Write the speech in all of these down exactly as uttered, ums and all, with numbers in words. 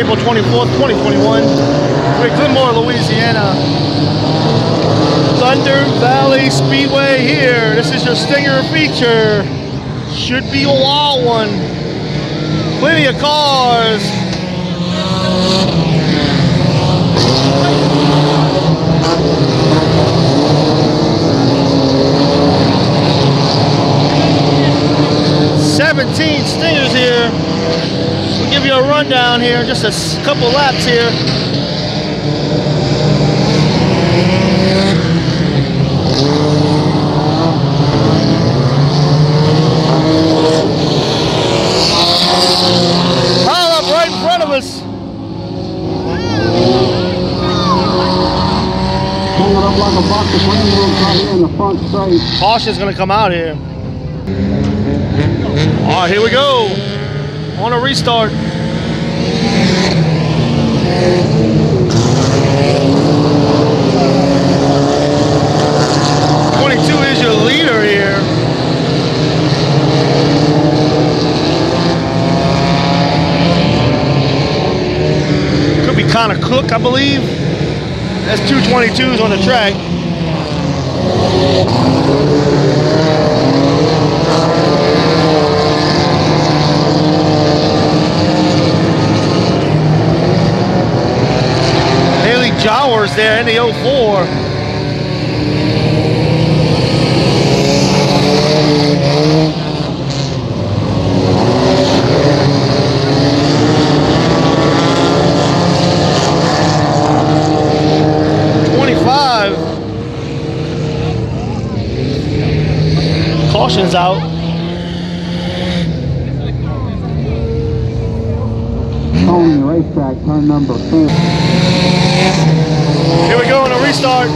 April twenty-fourth, twenty twenty-one. We're in Glenmore, Louisiana. Thunder Valley Speedway here. This is your Stinger feature. Should be a wild one. Plenty of cars. seventeen Stingers here. We'll give you a rundown here, just a couple laps here. Pile up right in front of us. Hold it up like a box of green right here in the front straight. Caution's gonna come out here. All right, here we go. On a restart. twenty-two is your leader here. Could be Connor Cook, I believe. That's two twenty-twos on the track. Jowers there in the oh four. twenty-five. Caution's out. On the racetrack, turn number ten. Here we go on a restart.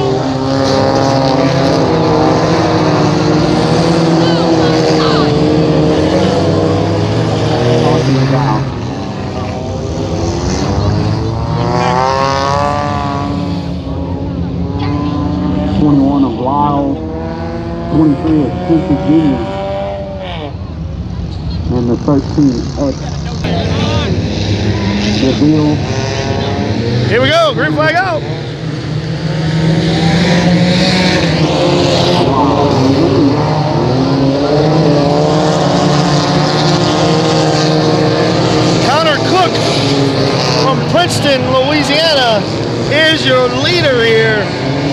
twenty-one of Lyle, twenty-three of Quincy Junior, and the thirteen X. Reveal. Here we go, green flag out. Connor Cook from Princeton, Louisiana is your leader here.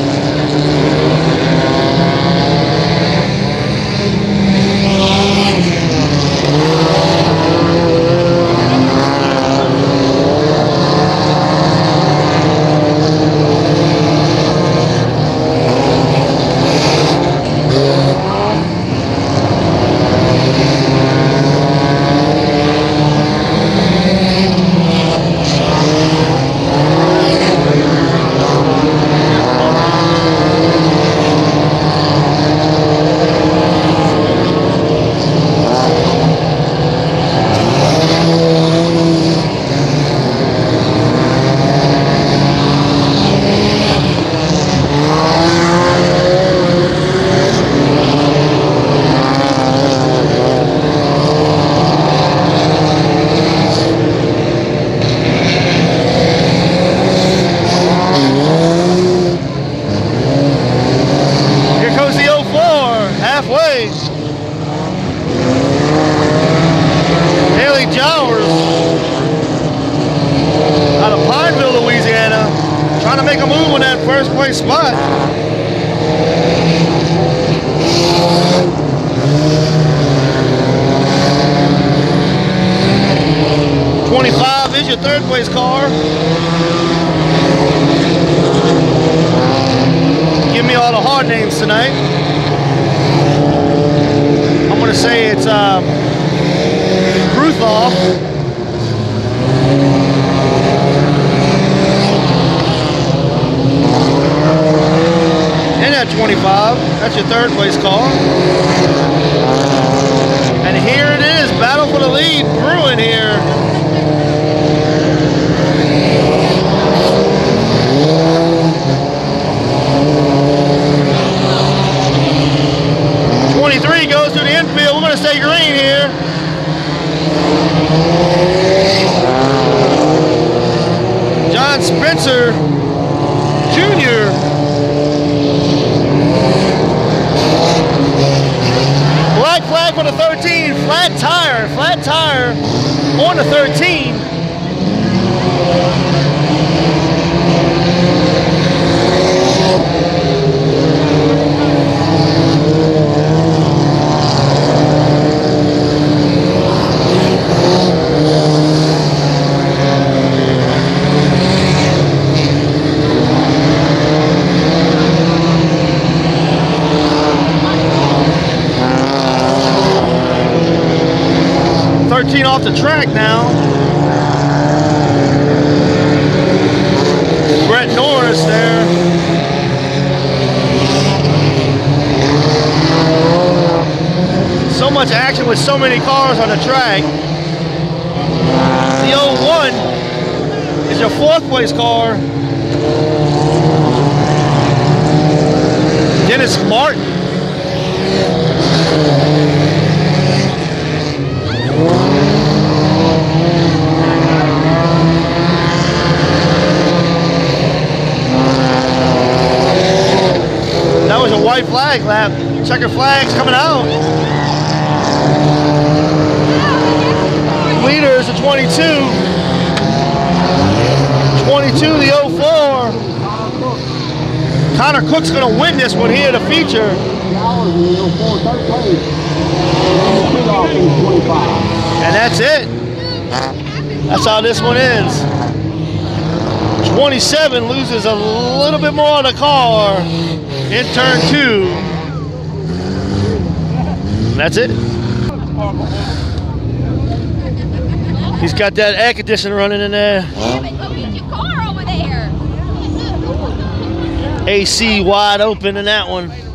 Trying to make a move on that first place spot. twenty-five is your third place car. Give me all the hard names tonight. I'm gonna say it's um, Ruthoff. And at twenty-five, that's your third place car. And here it is, battle for the lead, brewing here. twenty-three goes to the infield. We're going to stay green here. flat tire, flat tire on the thirteen. thirteen off the track now. Brett Norris there. So much action with so many cars on the track. The oh one is your fourth place car. Dennis Martin. That was a white flag lap. Checker flags coming out. Leader is the twenty-two. twenty-two, the oh four. Connor Cook's going to win this one here, the feature. And that's it. That's how this one ends. twenty-seven loses a little bit more on the car in turn two. And that's it. He's got that air conditioner running in there. A C wide open in that one.